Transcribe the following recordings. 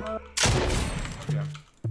Yeah.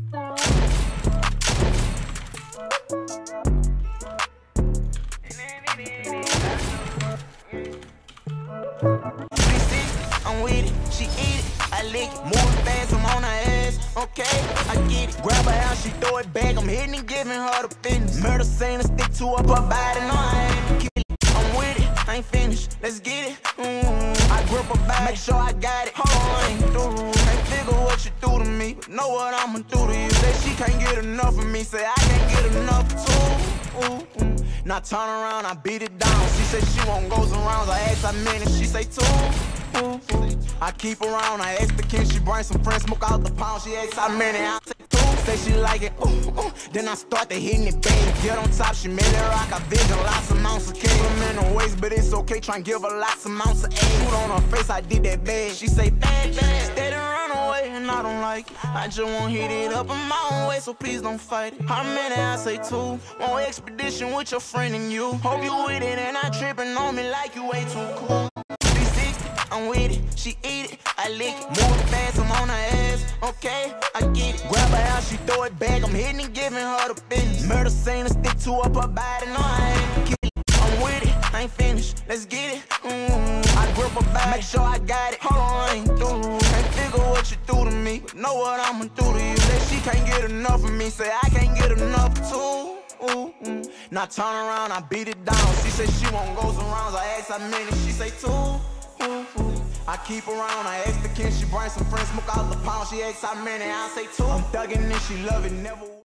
I'm with it, she eat it, I lick it, moving fast, I'm on her ass, okay, I get it, grab her out, she throw it back, I'm hitting and giving her the business, murder scene, a stick to up her body, no I ain't kill it, I'm with it, I ain't finished, let's get it, I grip her back, make sure I got it, hold on, I ain't through, can't figure what you do to me, but know what I'ma do to you, say she can't get enough of me, say I can't get enough too, now turn around, I beat it down, she say she won't go some rounds, I ask how many, she say 2, I keep around, I ask the can she bring some friends, smoke out the pound, she asks how many, I say 2, say she like it, then I start to hitting it, bang, get on top, she made it rock, I vision lots of amounts of cake, I'm in the waist, but it's okay, try and give her lots of amounts of aid, food on her face, I did that bad, she say bad, steady run away, and I don't like it, I just won't hit it up in my own way, so please don't fight it, how many, I say 2, on expedition with your friend and you, hope you with it, and not tripping on me like you way too cool. I'm with it, she eat it, I lick it, moving fast, I'm on her ass, okay, I get it, grab her out, she throw it back, I'm hitting and giving her the business, murder scene, a stick to up her body, no I ain't kill it, I'm with it, I ain't finished, let's get it, I grip her back, make sure I got it, hold on, I ain't through, can't figure what you do to me, but know what I'ma do to you, say she can't get enough of me, say I can't get enough too, now turn around, I beat it down, she say she won't go some rounds, I ask how many, she say 2, I keep around, I ask the can she bring some friends, smoke out the pound, she asks how many, I say 2, I'm thuggin' and she love it, never